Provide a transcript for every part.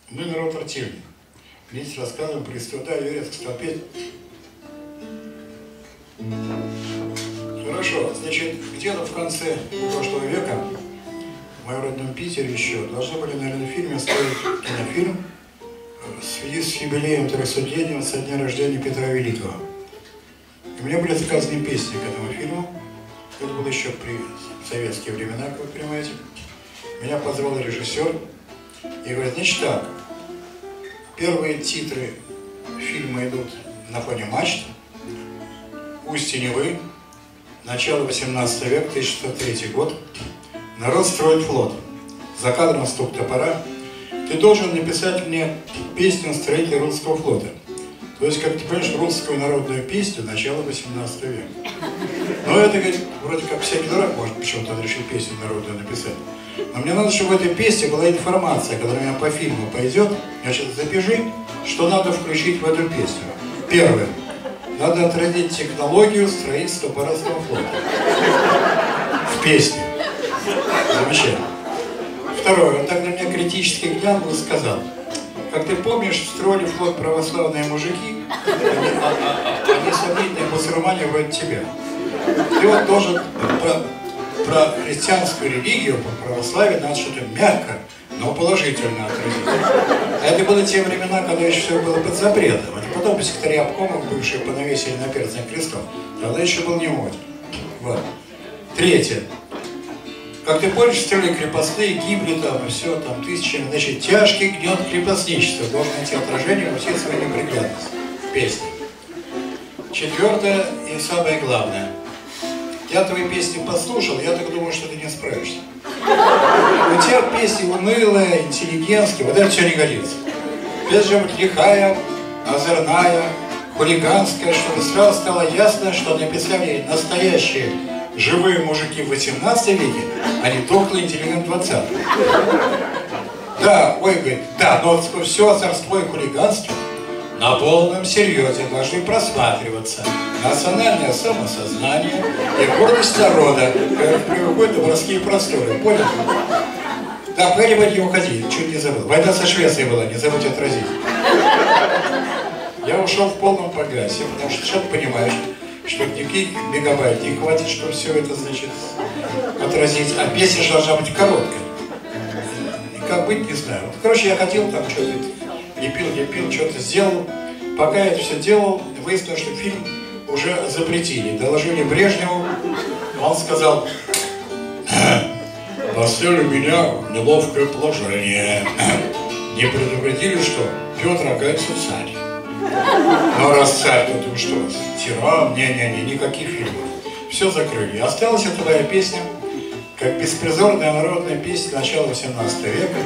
Мы народ противник. Вместе рассказываем про историю. Да, Юрец, кто опять? Хорошо, значит, где-то в конце прошлого века в моем родном Питере еще должны были, наверное, в фильме строить кинофильм в связи с юбилеем 300-летия со дня рождения Петра Великого. И мне были заказаны песни к этому фильму. Это было еще при советские времена, как вы понимаете. Меня позвал режиссер и говорит, значит так, первые титры фильма идут на фоне мачт, устье Невы, начало 18 века, 1603 год. Народ строит флот. За кадром стук топора. Ты должен написать мне песню строителя русского флота. То есть, как ты понимаешь, русскую народную песню начала 18 века. Но это, говорит, вроде как всякий дурак может почему-то решил песню народную написать. Но мне надо, чтобы в этой песне была информация, которая у меня по фильму пойдет. Значит, запиши, что надо включить в эту песню. Первое. Надо отразить технологию строительства парусного флота. В песне. Замечательно. Второе. Он так на меня критически глянул и сказал, как ты помнишь, строили флот православные мужики, они сомнительные мусульмане вроде тебя. Ты вот должен про христианскую религию, про православие надо что-то мягко, но положительно отразить. А это были те времена, когда еще все было под запретом. Это потом секретари обкомов, бывшие понавесили на перстень крестов. Тогда еще был не моден. Вот. Третье. Как ты помнишь, строили крепостные, гибли там, и все, там, тысячами. Значит, тяжкий гнет крепостничества должен найти отражение во всей своей неприглядности в песне. Четвертое и самое главное. Я твои песни послушал, я так думаю, что ты не справишься. У тебя песни унылые, интеллигентские, вот это все не годится. Песня должна быть лихая, озорная, хулиганская, чтобы сразу стало ясно, что написали настоящие живые мужики в 18 веке, а не тухлый интеллигент 20. Да, ой, говорит, да, но все озорство и хулиганство на полном серьезе должны просматриваться. Национальное самосознание и гордость народа, как выходят в морские просторы. Понял? Да, погоди, не уходи, чуть не забыл. Война со Швецией была, не забудь отразить. Я ушел в полном погасе, потому что ты понимаешь, что никаких мегабайт не хватит, чтобы все это, значит, отразить. А песня же должна быть короткой. И как быть, не знаю. Вот, короче, я хотел там что-то, не пил, что-то сделал. Пока я это все делал, выяснилось, что фильм уже запретили. Доложили Брежневу, он сказал, поставили меня в неловкое положение. Не предупредили, что Петр, оказывается, царь. Ну раз царь, то ты что, тиран? Не, никаких фильмов. Все закрыли. Осталась эта твоя песня, как беспризорная народная песня начала 18 века.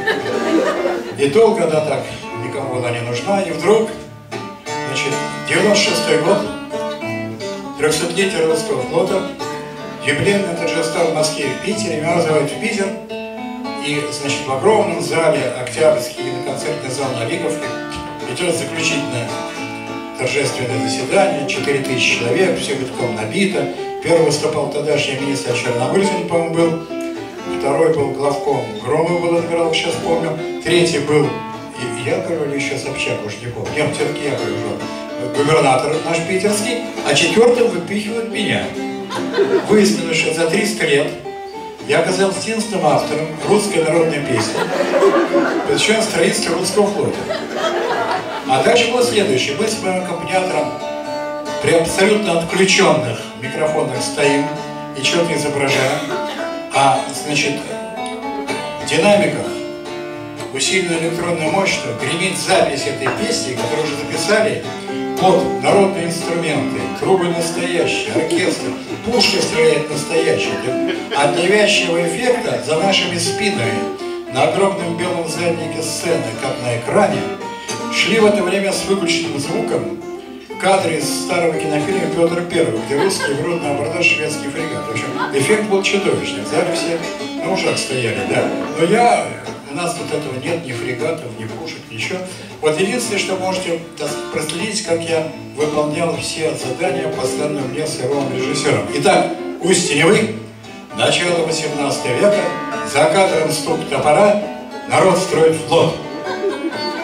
И долго она так никому была не нужна. И вдруг, значит, 96-й год, 300-летие русского флота, юбилейное торжество в Москве и в Питере, меня вызывают в Питер. И, значит, в огромном зале, Октябрьский концертный зал на Лиговке, идет заключительное торжественное заседание, 4000 человек, все битком набито. Первый выступал тогдашний министр Черномырдин, по-моему, был. Второй был главком Громов, был адмирал, сейчас помню. Третий был Яковлев или еще Собчак, уж не помню. Нет, все-таки Яковлев уже. Губернатор наш питерский. А четвертым выпихивают меня. Выяснилось, что за 300 лет я оказался единственным автором русской народной песни, посвященной строительству русского флота. А дальше было следующее. Мы с моим аккомпаниатором при абсолютно отключенных микрофонах стоим и что-то изображаем. А, значит, в динамиках усиленная электронная мощь, что гремит запись этой песни, которую уже записали под народные инструменты, трубы настоящие, оркестр, пушка стреляет настоящая. А для вязчего эффекта за нашими спинами на огромном белом заднике сцены, как на экране, шли в это время с выключенным звуком кадры из старого кинофильма «Петр I», где русские берут на абордаж шведский фрегат. В общем, эффект был чудовищный. В зале все на ушах стояли, да. Но у нас вот этого нет, ни фрегатов, ни пушек, ничего. Вот единственное, что можете проследить, как я выполнял все задания, поставленные мне суровым режиссером. Итак, устье Невы, начало 18 века, за кадром стук топора, народ строит флот.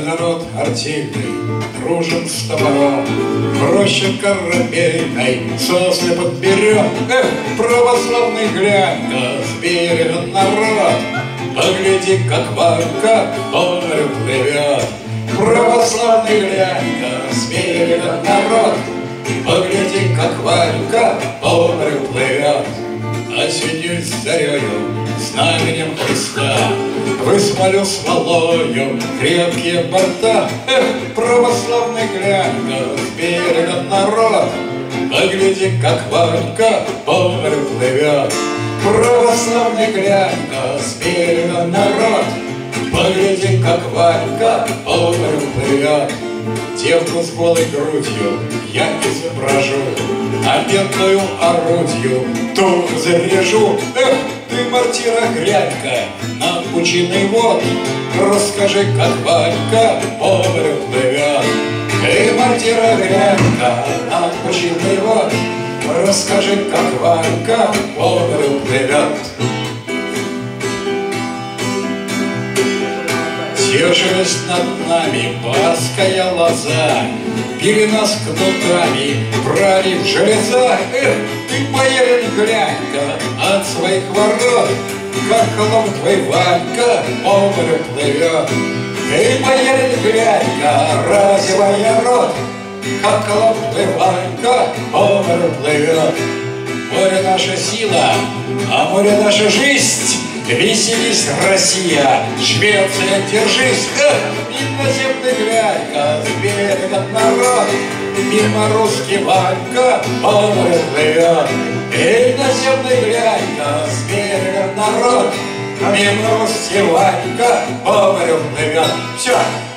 народ артельный дружен с топором, в роще корабельной сосны подберем. Эх, православный глянь-ка с берега народ, погляди, как Ванька по морю плывет. Православный глянь-ка с берега народ, погляди, как Ванька по морю плывет. Осенью с зарею, знаменем Христа, высмолю смолою крепкие борта. Эх, православный глянь-ка с берега народ, погляди, как Ванька по морю плывет. Православный глянь-ка с берега народ, погляди, как Ванька по морю плывет. Девку с голой грудью я изображу, а бедную орудью тух заряжу. Эх, ты, мартира, глянь-ка на пучиный вод, расскажи, как Ванька по морю плывет. Ты, мартира, глянь-ка на пучиный вод, расскажи, как Ванька по морю плывет. Съежилась над нами барская лоза, били нас кнутами, брали в железа. Эх, ты, боярин, глянь-ка от своих ворот, как лом твой Ванька по морю плывет. Ты, боярин, глянь-ка, разевая рот, как лом твой Ванька по морю плывет. Море наша сила, а море наша жизнь. Веселись, Россия, Швеция, держись. Эх, иноземный глянь-ка с берега народ, мимо русский Ванька по морю плывет. Иноземный глянь-ка с берега народ, мимо русский Ванька по морю плывет. Все.